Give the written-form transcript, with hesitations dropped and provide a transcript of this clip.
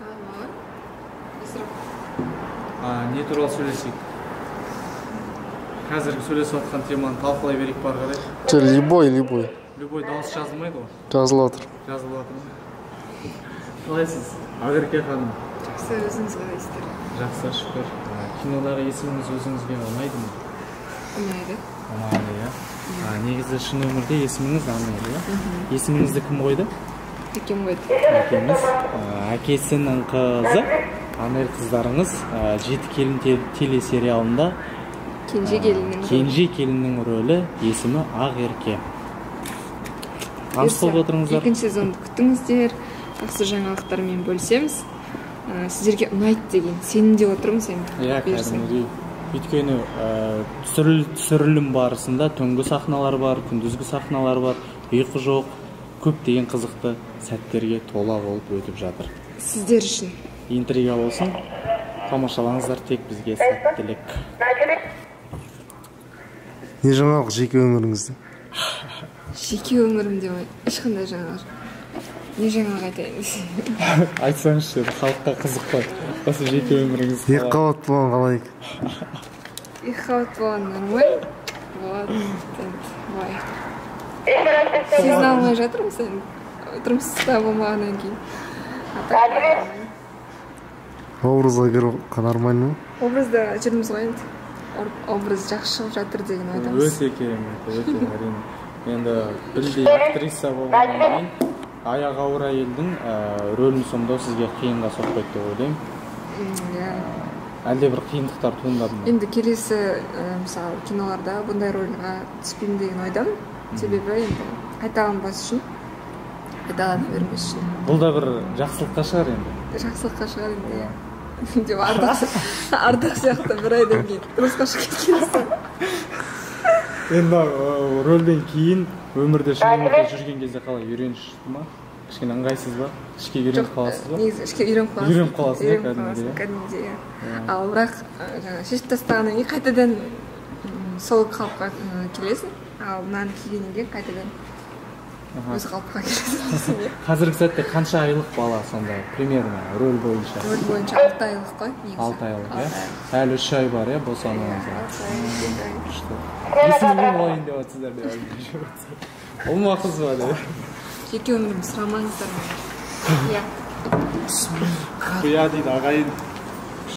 Не туралы сөйлесейік? Қазіргі сөйлесіп жатқан теманы талқылай берейік бар қарай. Любой. Любой дауыс жазылмайды ғой? Жазылып жатыр. Қалайсыз? Ақерке ханым. Жақсы, өзіңіз қалайсыздар? Жақсы, шүкір. Кинодағы есіміңіз өзіңізге ұнайды ма? Ұнайды, иә. Негізі шын өмірде есіміңіз ұнайды, иә? Есіміңізді кім қойды? Әкем қойды. Әкеңіз. Әкесінің қызы, Анель қыздарыңыз, Жеті келін телесериалында Кенже келіннің рөлі, есімі Ақерке. Таныс болып отырыңыздар? Екінші сезонды күтіңіздер, жақсы жаңалықтармен бөлісеміз. Сіздерге ұнайды деген сенімде отырмыз енді. Иә, кәдімгідей. Өйткені түсірілім барысында түнгі сахналар бар, күндізгі сахналар бар, ұйқы жоқ, көптеген қызықты сәттерге тола болып өтіп жатыр. Сіздер үшін интрига болсын, тамашалаңыздар, тек бізге сәттілік. Не жаңалық жеке өміріңізде? Жеке өмірімде ешқандай жаңалық. Не жаңалық айтайын десең? Айтсаңызшы, халыққа қызық қой. Осы жеке өміріңіз қалай? Екі қабат болған қалай? Екі қабат болған нормально. Былай. Сезін алмай жатырмыз енді. Тұрмыста болмағаннан кейін. Образға кіру нормально ма? Образда жүрміз ғой енді. Образ жақсы шығып жатыр деген ойдамыз. Өте керемет, өте әрине. Енді білдей актриса болғаннан кейін аяғы ауыр әйелдің рөлін сомдау сізге қиынға соқпайды деп ойлаймын. Әлде бір қиындықтар туындады ма? Енді келесі мысалы киноларда бұндай рөлға түспеймін деген ойдамын. Себебі енді қайталанбас үшін, қайталана бермес үшін. Бұл да бір жақсылыққа шығар енді. Жақсылыққа шығар енді, иә. Деп ардақ сияқты бір айдан кейін тұрмысқа шығып кеткен. Енді рөлден кейін өмірде шын өмірде жүрген кезде қалай үйреніш ма? Кішкене ыңғайсыз ба? Ішке үйреніп қаласыз ба? Негізі ішке үйреніп қаласыз. Үйреніп қаласыз, кәдімгідей, иә. Ал бірақ шешіп тастағаннан кейін қайтадан сол қалыпқа келесің. Ал мынаны кигеннен кейін қайтадан өз қалыпқа келесің. Қазіргі сәтте қанша айлық бала сонда примерно рөл бойынша? Рөл бойынша 6 айлық қой. 6 айлық, иә? Әлі 3 ай бар, иә, босануыңызға? Есімін олайын деп атсыздар деп айтып жүрсіз. Ол ма қыз ба деп? Жеке өмірімді сұрамаңыздар ма? Иә. Құя дейді ағайын.